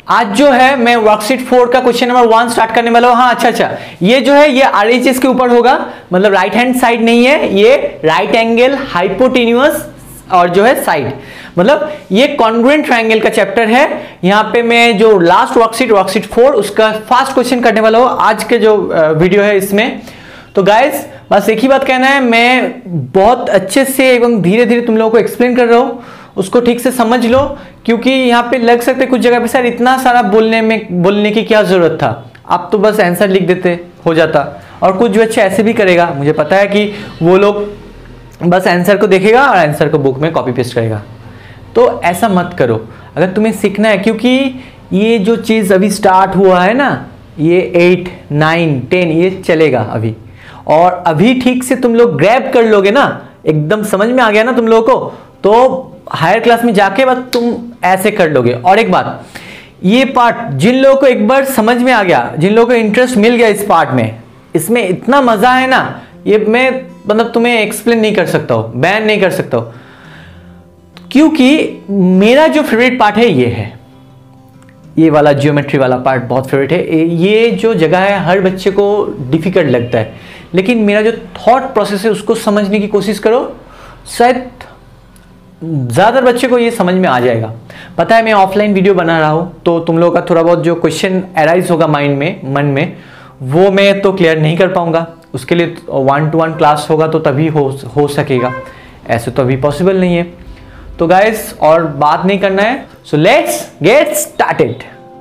आज जो है मैं वर्कशीट 4 का क्वेश्चन नंबर 1 स्टार्ट करने वाला हूं। हाँ अच्छा, ये जो है ये आरएचएस के ऊपर होगा, मतलब राइट हैंड साइड नहीं है, ये राइट एंगल हाइपोटेन्यूअस और जो है साइड, मतलब ये कॉन्ग्रुएंट ट्रायंगल का चैप्टर है। यहाँ पे मैं जो लास्ट वर्कशीट 4 उसका फास्ट क्वेश्चन करने वाला हूँ आज के जो वीडियो है इसमें। तो गाइस बस एक ही बात कहना है, मैं बहुत अच्छे से एवं धीरे धीरे तुम लोगों को एक्सप्लेन कर रहा हूँ, उसको ठीक से समझ लो, क्योंकि यहाँ पे लग सकते कुछ जगह पे सर इतना सारा बोलने की क्या जरूरत था, आप तो बस आंसर लिख देते हो जाता। और कुछ जो अच्छे ऐसे भी करेगा, मुझे पता है कि वो लोग बस आंसर को देखेगा और आंसर को बुक में कॉपी पेस्ट करेगा। तो ऐसा मत करो अगर तुम्हें सीखना है, क्योंकि ये जो चीज़ अभी स्टार्ट हुआ है ना, ये 8, 9, 10 ये चलेगा अभी, और अभी ठीक से तुम लोग ग्रैब कर लोगे ना, एकदम समझ में आ गया ना तुम लोगों को, तो हायर क्लास में जाके बस तुम ऐसे कर लोगे। और एक बात, ये पार्ट जिन लोगों को एक बार समझ में आ गया, जिन लोगों को इंटरेस्ट मिल गया इस पार्ट में, इसमें इतना मजा है ना, ये मैं मतलब तुम्हें एक्सप्लेन नहीं कर सकता हूं, बयान नहीं कर सकता हूं, क्योंकि मेरा जो फेवरेट पार्ट है ये है, ये वाला ज्योमेट्री वाला पार्ट बहुत फेवरेट है। ये जो जगह है हर बच्चे को डिफिकल्ट लगता है, लेकिन मेरा जो थॉट प्रोसेस है उसको समझने की कोशिश करो, शायद ज़्यादातर बच्चे को ये समझ में आ जाएगा। पता है मैं ऑफलाइन वीडियो बना रहा हूँ, तो तुम लोगों का थोड़ा बहुत जो क्वेश्चन अराइज होगा माइंड में, मन में, वो मैं तो क्लियर नहीं कर पाऊंगा। उसके लिए 1-to-1 क्लास होगा तो तभी हो सकेगा, ऐसे तो अभी पॉसिबल नहीं है। तो गाइस और बात नहीं करना है, सो लेट्स गेट स्टार्टेड।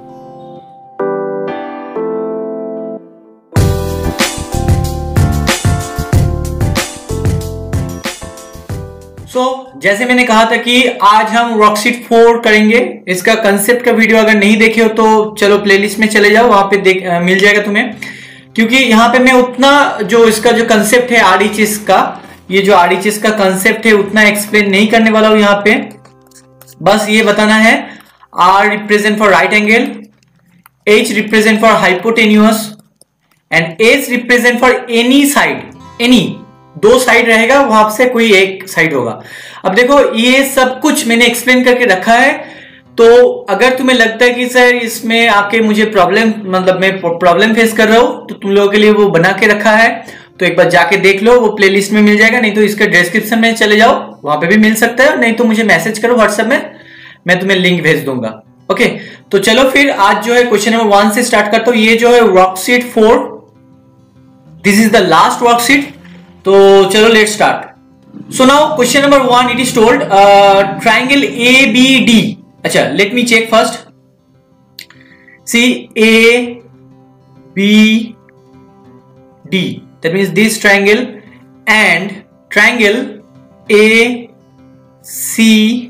जैसे मैंने कहा था कि आज हम वर्कशीट 4 करेंगे। इसका कंसेप्ट का वीडियो अगर नहीं देखे हो तो चलो प्लेलिस्ट में चले जाओ, वहां पे मिल जाएगा तुम्हें, क्योंकि यहाँ पे मैं उतना जो इसका जो कंसेप्ट है आरएचएस का, ये जो आरएचएस का कंसेप्ट है उतना एक्सप्लेन नहीं करने वाला हूं। यहाँ पे बस ये बताना है, R represent for right angle, H represent for hypotenuse and S represent for any side. Any दो साइड रहेगा, वहां से कोई एक साइड होगा। अब देखो ये सब कुछ मैंने एक्सप्लेन करके रखा है, तो अगर तुम्हें लगता है कि सर इसमें आके मुझे प्रॉब्लम, मतलब मैं प्रॉब्लम फेस कर रहा हूं, तो तुम लोगों के लिए वो बना के रखा है, तो एक बार जाके देख लो, वो प्लेलिस्ट में मिल जाएगा, नहीं तो इसके डिस्क्रिप्शन में चले जाओ, वहां पे भी मिल सकता है, नहीं तो मुझे मैसेज करो व्हाट्सएप में, मैं तुम्हें लिंक भेज दूंगा। ओके, तो चलो फिर आज जो है क्वेश्चन नंबर 1 से स्टार्ट करता हूं। ये जो है worksheet 4, this is the last worksheet, तो चलो let's start. So now question number 1, it is told triangle ABD। अच्छा, let me check first, see ABD, that means this triangle and triangle ACD,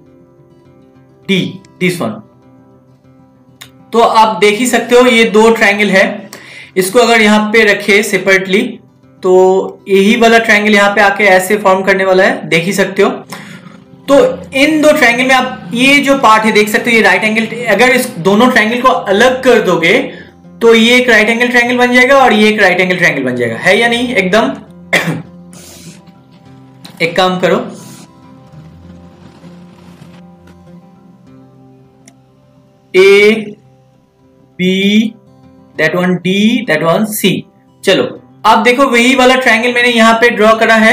this one। तो आप देख ही सकते हो ये दो ट्रायंगल है, इसको अगर यहां पे रखे सेपरेटली तो यही वाला ट्रायंगल यहां पे आके ऐसे फॉर्म करने वाला है, देख ही सकते हो। तो इन दो ट्रायंगल में आप ये जो पार्ट है देख सकते हो, ये राइट एंगल, अगर इस दोनों ट्रायंगल को अलग कर दोगे तो ये एक राइट एंगल ट्रायंगल बन जाएगा और ये एक राइट एंगल ट्रायंगल बन जाएगा, है या नहीं एकदम। एक काम करो, A B, that one D, that one C। चलो अब देखो वही वाला ट्रायंगल मैंने यहां पे ड्रॉ करा है।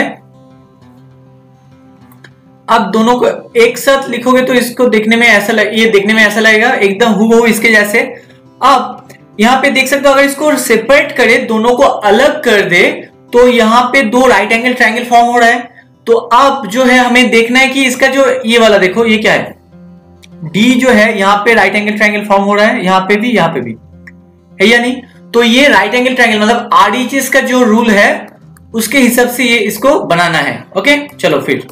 अब दोनों को एक साथ लिखोगे तो इसको देखने में ऐसा ये देखने में ऐसा लगेगा एकदम हूबहू इसके जैसे। अब यहां पे देख सकते हो, अगर इसको सेपरेट करे, दोनों को अलग कर दे, तो यहां पे दो राइट एंगल ट्रायंगल फॉर्म हो रहा है। तो अब जो है हमें देखना है कि इसका जो ये वाला देखो, ये क्या है, D जो है यहाँ पे राइट एंगल ट्रायंगल फॉर्म हो रहा है, यहाँ पे भी है या नहीं। तो ये राइट एंगल ट्रायंगल मतलब आरएचएस का जो रूल है उसके हिसाब से ये इसको बनाना है। ओके, चलो फिर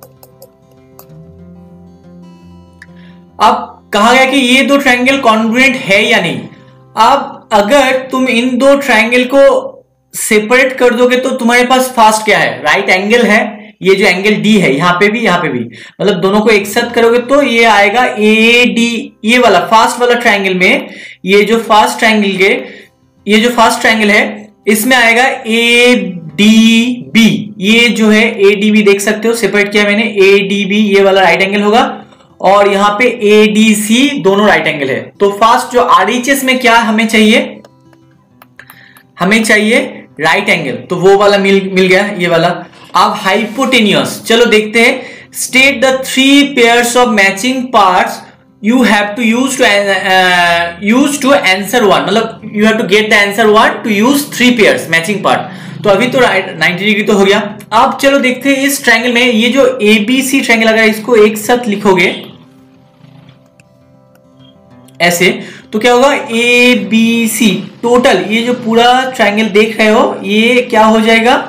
अब कहा गया कि ये दो ट्रायंगल कॉन्ग्रुएंट है या नहीं। अब अगर तुम इन दो ट्रायंगल को सेपरेट कर दोगे तो तुम्हारे पास फर्स्ट क्या है, राइट एंगल है, ये जो एंगल D है यहाँ पे भी मतलब दोनों को एक साथ करोगे तो ये आएगा AD। ये वाला फर्स्ट वाला ट्रायंगल में, ये जो फर्स्ट ट्रायंगल है इसमें आएगा ADB। ये जो है ADB देख सकते हो, सेपरेट किया मैंने, ADB ये वाला राइट एंगल होगा। और यहाँ पे ADC दोनों राइट एंगल है। तो फर्स्ट जो RHS में क्या हमें चाहिए, हमें चाहिए राइट एंगल, तो वो वाला मिल गया ये वाला। अब हाइपोटेन्यूस, चलो देखते हैं। State the 3 pairs of matching parts you have to use to answer one, मतलब you have to get the answer one to use 3 pairs matching part। तो अभी तो 90 डिग्री तो हो गया। अब चलो देखते हैं इस ट्रायंगल में ये जो ABC ट्रायंगल, अगर इसको एक साथ लिखोगे ऐसे तो क्या होगा, ABC टोटल, ये जो पूरा ट्रायंगल देख रहे हो ये क्या हो जाएगा,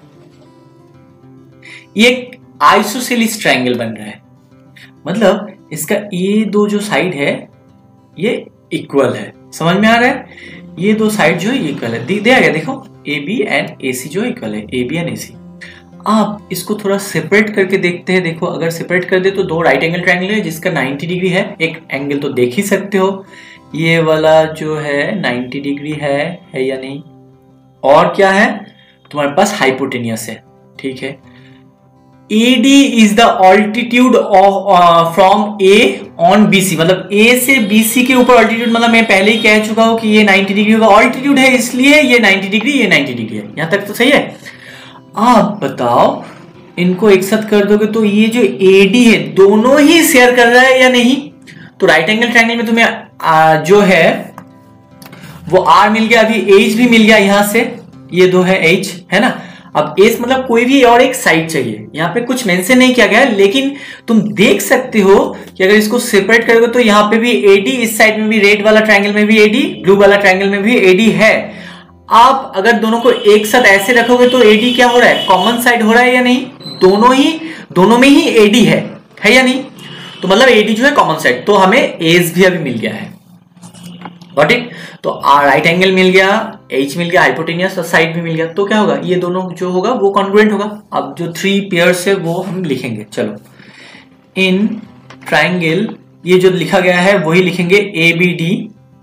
ये आइसोसेलेस ट्रायंगल बन रहा है। मतलब इसका ये दो जो साइड है ये इक्वल है, समझ में आ रहा है, ये दो साइड जो है इक्वल है, दिया गया देखो AB एंड AC जो इक्वल है, AB एंड AC। आप इसको थोड़ा सेपरेट करके देखते हैं। देखो अगर सेपरेट कर दे तो दो राइट एंगल ट्रायंगल है जिसका 90 डिग्री है, एक एंगल तो देख ही सकते हो, ये वाला जो है 90 डिग्री है या नहीं। और क्या है तुम्हारे पास, हाइपोटेनियस है, ठीक है। AD is the altitude from A on BC, मतलब A से BC के ऊपर ऑल्टीट्यूड, मतलब मैं पहले ही कह चुका हूं कि ये 90 डिग्री का ऑल्टीट्यूड है, इसलिए ये 90 डिग्री, ये 90 डिग्री है। यहां तक तो सही है। आप बताओ इनको एक साथ कर दोगे तो ये जो AD है दोनों ही शेयर कर रहा है या नहीं। तो राइट एंगल ट्रायंगल में तुम्हें जो है वो R मिल गया, अभी H भी मिल गया यहां से, ये दो है H है ना। अब एस मतलब कोई भी और एक साइड चाहिए, यहाँ पे कुछ मेंशन नहीं किया गया, लेकिन तुम देख सकते हो कि अगर इसको सेपरेट करोगे तो यहाँ पे भी AD, इस साइड में भी रेड वाला ट्रायंगल में भी AD, ब्लू वाला ट्रायंगल में भी AD है। आप अगर दोनों को एक साथ ऐसे रखोगे तो AD क्या हो रहा है, कॉमन साइड हो रहा है या नहीं, दोनों में ही AD है या नहीं। तो मतलब AD जो है कॉमन साइड, तो हमें एस भी अभी मिल गया है, गॉट इट। तो राइट एंगल मिल गया, H मिल गया, हाइपोटेनियस साइड भी मिल गया, तो क्या होगा, ये दोनों जो होगा वो कॉन्ग्रुएंट होगा। अब जो 3 पेयर्स है वो हम लिखेंगे, चलो इन ट्रायंगल, ये जो लिखा गया है वही लिखेंगे, ABD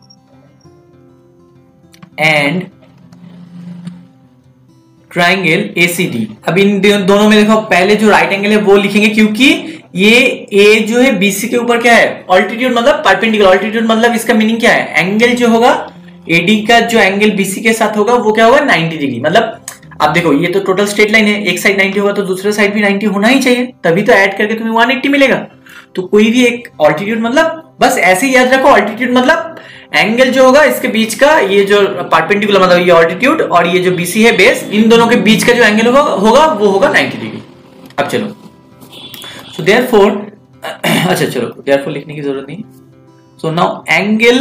एंड ट्रायंगल ACD। अब इन दोनों में देखो पहले जो राइट एंगल है वो लिखेंगे, क्योंकि ये A जो है BC के ऊपर क्या है, ऑल्टीट्यूड, मतलब परपेंडिकुलर। ऑल्टीट्यूड मतलब इसका मीनिंग क्या है, एंगल जो होगा AD का जो एंगल BC के साथ होगा वो क्या होगा, 90 डिग्री। मतलब अब देखो ये तो टोटल स्ट्रेट लाइन है, एक साइड 90 होगा तो दूसरे साइड भी 90 होना ही चाहिए, तभी तो ऐड करके तुम्हें 180 मिलेगा। तो कोई भी एक ऑल्टीट्यूड, मतलब बस ऐसे ही याद रखो, ऑल्टीट्यूड मतलब एंगल जो होगा इसके बीच का, ये जो परपेंडिकुलर मतलब ये ऑल्टीट्यूड और ये जो BC है बेस, इन दोनों के बीच का जो एंगल होगा वो होगा 90 डिग्री। अब चलो, सो देयरफॉर अच्छा चलो देयरफॉर लिखने की जरूरत नहीं। सो नाउ एंगल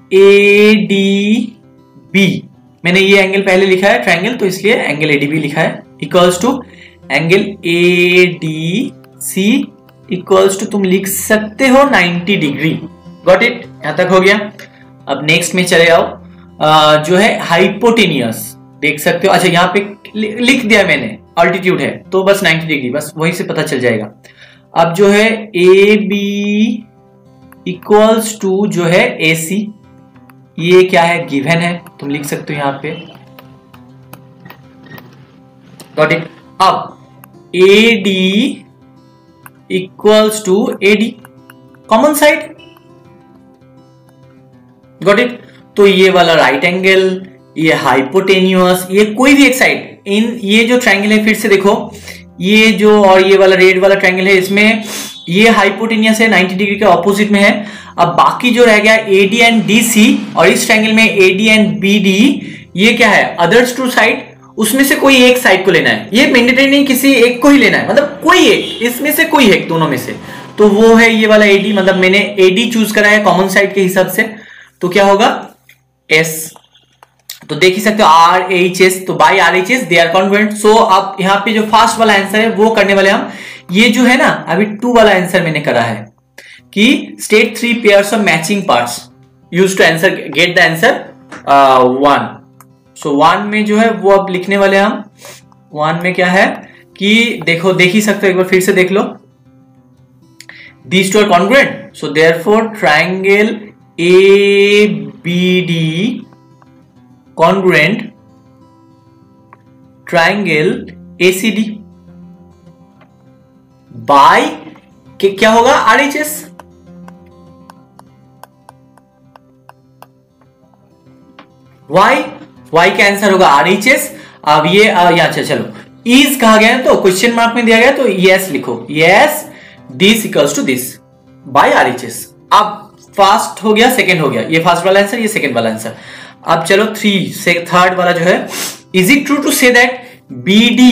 ADB, मैंने ये एंगल पहले लिखा है ट्रायंगल, तो इसलिए एंगल ADB लिखा है, equals to angle ADC equals to तुम लिख सकते हो 90 डिग्री, गॉट इट। यहां तक हो गया। अब नेक्स्ट में चले आओ, जो है हाइपोटेनियस, देख सकते हो, अच्छा यहाँ पे लिख दिया मैंने, ऑल्टीट्यूड है तो बस 90 डिग्री, बस वहीं से पता चल जाएगा। अब जो है AB इक्वल्स टू जो है AC, ये क्या है, गिवन है, तुम लिख सकते हो यहां पे, गॉट इट। अब AD equals to AD, common side, got it. तो ये वाला राइट एंगल, ये हाइपोटेन्यूस, ये कोई भी एक साइड, इन ये जो ट्रायंगल है फिर से देखो, ये जो और ये वाला रेड वाला ट्रायंगल है, इसमें ये हाइपोटेनियस है, 90 डिग्री के ऑपोजिट में है। अब बाकी जो रह गया AD एंड DC, और इस ट्रायंगल में AD एंड BD, ये क्या है, अदर्स टू साइड, उसमें से कोई एक साइड को लेना है, ये मैंडेटरी नहीं, किसी एक को ही लेना है, मतलब कोई एक, इसमें से कोई एक, दोनों में से, तो वो है ये वाला AD, मतलब मैंने AD चूज करा है कॉमन साइड के हिसाब से, तो क्या होगा S। तो देख ही सकते हो RHS, तो by RHS they are congruent. So अब यहाँ पे जो फर्स्ट वाला आंसर है वो करने वाले हम, ये जो है ना अभी 2 वाला आंसर मैंने करा है कि state 3 pairs of matching parts use to answer, get the answer 1। So 1 में जो है वो अब लिखने वाले हम, 1 में क्या है कि देखो, देख ही सकते हो, एक बार फिर से देख लो, these two are congruent, so therefore triangle ABD congruent triangle ACD by क्या होगा, RHS, वाई का आंसर होगा RHS। अब ये यहाँ चलो इज कहा गया है तो क्वेश्चन मार्क में दिया गया तो यस लिखो, yes this equals to this by RHS। अब फर्स्ट हो गया, सेकंड हो गया, ये फर्स्ट वाला आंसर, ये सेकंड वाला आंसर। अब चलो थर्ड वाला जो है, is it true to say that BD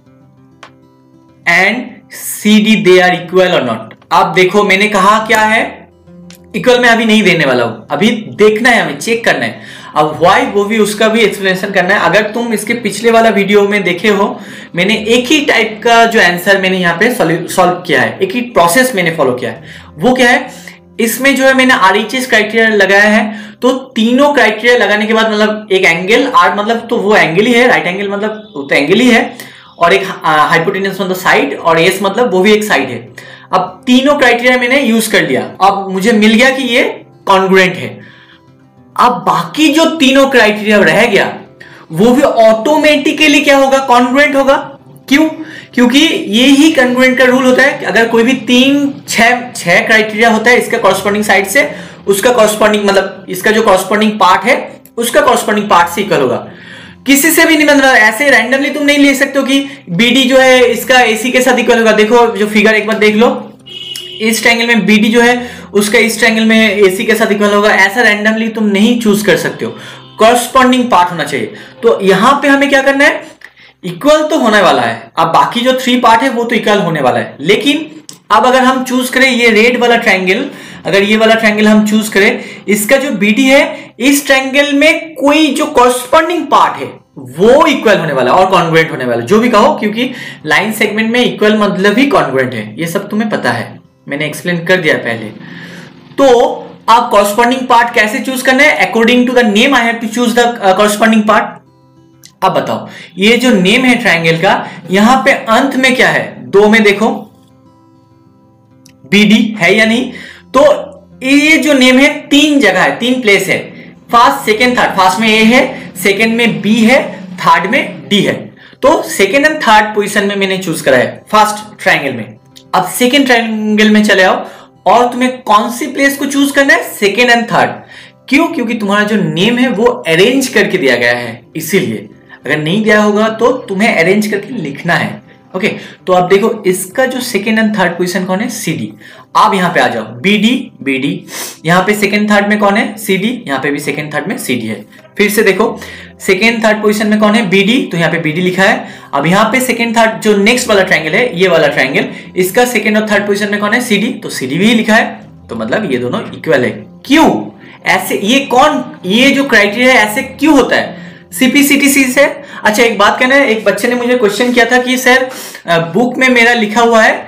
and CD they are equal और नॉट। अब देखो मैंने कहा क्या है, इक्वल में अभी नहीं देने वाला हूं, अभी देखना है, हमें चेक करना है। अब व्हाई वो भी उसका भी एक्सप्लेनेशन करना है। अगर तुम इसके पिछले वाला वीडियो में देखे हो, मैंने एक ही टाइप का जो आंसर मैंने यहाँ पे सॉल्व किया है, एक ही प्रोसेस मैंने फॉलो किया है। वो क्या है, इसमें जो है मैंने RHS क्राइटेरिया लगाया है, तो तीनों क्राइटेरिया लगाने के बाद मतलब एक एंगल, R मतलब तो वो एंगल ही है, राइट एंगल मतलब वो तो एंगल ही है, और एक हाइपोटेन्यूज मतलब साइड, और S मतलब वो भी एक साइड है। अब तीनों क्राइटेरिया मैंने यूज कर लिया, अब मुझे मिल गया कि ये कॉन्ग्रुएंट है। अब बाकी जो तीनों क्राइटेरिया रह गया वो भी ऑटोमेटिकली क्या होगा, कॉन्ग्रुएंट होगा। क्यों? क्योंकि ये ही कॉन्ग्रुएंट का रूल होता है कि अगर कोई भी छह क्राइटेरिया होता है इसका कॉरस्पॉन्डिंग साइड से, उसका कॉरस्पॉन्डिंग मतलब इसका जो कॉरस्पॉन्डिंग पार्ट है उसका कॉरस्पॉन्डिंग पार्ट से इक्वल होगा। किसी से भी नहीं, मतलब ऐसे रैंडमली तुम नहीं ले सकते हो कि BD जो है इसका AC के साथ इक्वल होगा। देखो जो फिगर एक बार देख लो, इस ट्रायंगल में BD जो है उसका इस ट्रायंगल में AC के साथ इक्वल होगा, ऐसा रैंडमली तुम नहीं चूज कर सकते हो, कॉरस्पॉन्डिंग पार्ट होना चाहिए। तो यहां पे हमें क्या करना है, इक्वल तो होने वाला है, अब बाकी जो 3 पार्ट है वो तो इक्वल होने वाला है। लेकिन अब अगर हम चूज करें ये रेड वाला ट्रायंगल, अगर ये वाला ट्रायंगल हम चूज करें, इसका जो BD है इस ट्रायंगल में कोई जो कॉरस्पॉन्डिंग पार्ट है वो इक्वल होने वाला है और कॉन्ग्रुएंट होने वाला है, जो भी कहो, क्योंकि लाइन सेगमेंट में इक्वल मतलब ही कॉन्ग्रुएंट है, ये सब तुम्हें पता है, मैंने एक्सप्लेन कर दिया पहले। तो आप कॉरस्पॉन्डिंग पार्ट कैसे चूज करना है, according to the name I have to choose the corresponding part. अब बताओ ये जो नेम है ट्रायंगल का, यहां पे अंत में क्या है, 2 में देखो BD है या नहीं, तो ये जो नेम है 3 जगह है, 3 प्लेस है, फर्स्ट सेकंड थर्ड। फर्स्ट में A है, सेकंड में B है, थर्ड में D है। तो सेकंड एंड थर्ड पोजीशन में मैंने चूज करा है फर्स्ट ट्रायंगल में। अब सेकंड ट्रायंगल में चले आओ और तुम्हें कौन सी प्लेस को चूज करना है, सेकंड एंड थर्ड। क्यों? क्योंकि तुम्हारा जो नेम है वो अरेंज करके दिया गया है, इसीलिए। अगर नहीं दिया होगा तो तुम्हें अरेंज करके लिखना है। ओके, तो अब देखो इसका जो सेकंड एंड थर्ड पोजीशन कौन है, CD। आप यहां पे आ जाओ, BD, यहां पे सेकंड थर्ड में कौन है, CD, यहां पे भी सेकंड थर्ड में CD है। फिर से देखो सेकंड थर्ड पोजीशन में कौन है, BD, तो यहां पे BD लिखा है। अब यहां पे सेकंड थर्ड जो नेक्स्ट वाला ट्रायंगल है, ये वाला ट्रायंगल, इसका सेकंड और थर्ड पोजीशन में कौन है, CD, तो CD भी लिखा है। तो मतलब ये दोनों इक्वल है। क्यों ऐसे, ये जो क्राइटेरिया है ऐसे क्यों होता है, CPCTC से। अच्छा एक बात कहना है, एक बच्चे ने मुझे क्वेश्चन किया था कि सर बुक में मेरा लिखा हुआ है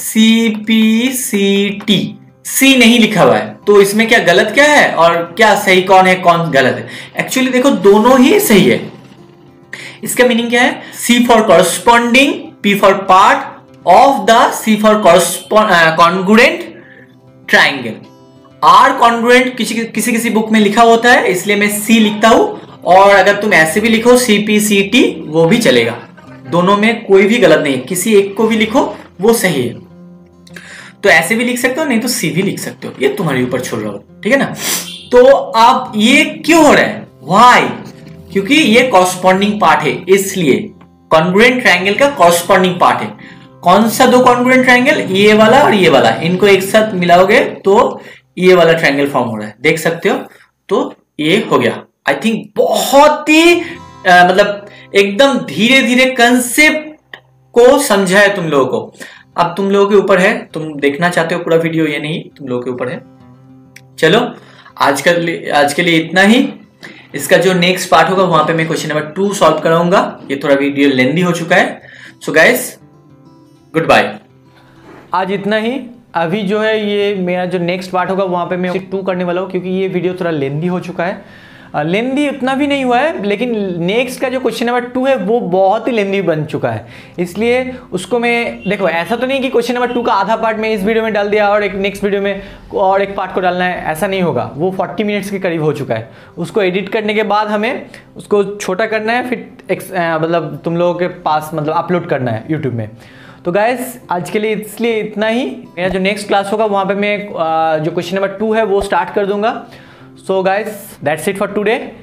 CPCT, C नहीं लिखा हुआ है, तो इसमें क्या गलत क्या है और क्या सही कौन है कौन गलत है। एक्चुअली देखो दोनों ही सही है। इसका मीनिंग क्या है, C for corresponding, P for part of the C for congruent triangle. R congruent किसी बुक में लिखा होता है, इसलिए मैं C लिखता हूं, और अगर तुम ऐसे भी लिखो CPCT वो भी चलेगा, दोनों में कोई भी गलत नहीं है, किसी एक को भी लिखो वो सही है। तो ऐसे भी लिख सकते हो, नहीं तो C भी लिख सकते हो, ये तुम्हारे ऊपर छोड़ रहा हो, ठीक है ना। तो अब ये क्यों हो रहा है, व्हाई, क्योंकि ये कॉरस्पॉन्डिंग पार्ट है, इसलिए कॉन्ग्रुएंट ट्रायंगल का कॉरस्पॉन्डिंग पार्ट है। कौन सा 2 कॉन्ग्रुएंट ट्रायंगल, ये वाला और ये वाला, इनको एक साथ मिलाओगे तो ये वाला ट्रायंगल फॉर्म हो रहा है, देख सकते हो। तो ये हो गया। आई थिंक बहुत ही मतलब एकदम धीरे धीरे कंसेप्ट को समझा है तुम लोगों को। अब तुम लोगों के ऊपर है, तुम देखना चाहते हो पूरा वीडियो ये नहीं, तुम लोगों के ऊपर है। चलो आज के लिए इतना ही। इसका जो नेक्स्ट पार्ट होगा वहां पे मैं क्वेश्चन नंबर 2 सॉल्व कराऊंगा। ये थोड़ा वीडियो लेंथी हो चुका है। सो गाइस गुड बाय, आज इतना ही। अभी जो है ये मेरा जो नेक्स्ट पार्ट होगा वहां पे मैं 2 करने वाला हूँ, क्योंकि ये वीडियो थोड़ा लेंथी हो चुका है। लेंदी उतना भी नहीं हुआ है, लेकिन नेक्स्ट का जो क्वेश्चन नंबर 2 है वो बहुत ही लेंदी बन चुका है, इसलिए उसको मैं, देखो ऐसा तो नहीं कि क्वेश्चन नंबर 2 का आधा पार्ट मैं इस वीडियो में डाल दिया और एक नेक्स्ट वीडियो में और एक पार्ट को डालना है, ऐसा नहीं होगा। वो 40 मिनट्स के करीब हो चुका है। उसको एडिट करने के बाद हमें उसको छोटा करना है, फिर मतलब तुम लोगों के पास मतलब अपलोड करना है यूट्यूब में। तो गाइस आज के लिए इसलिए इतना ही। मेरा जो नेक्स्ट क्लास होगा वहाँ पे मैं जो क्वेश्चन नंबर 2 है वो स्टार्ट कर दूंगा। So guys, that's it for today.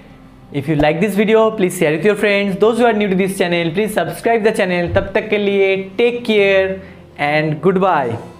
If you like this video please share with your friends, those who are new to this channel please subscribe the channel. तब तक के लिए take care and good bye.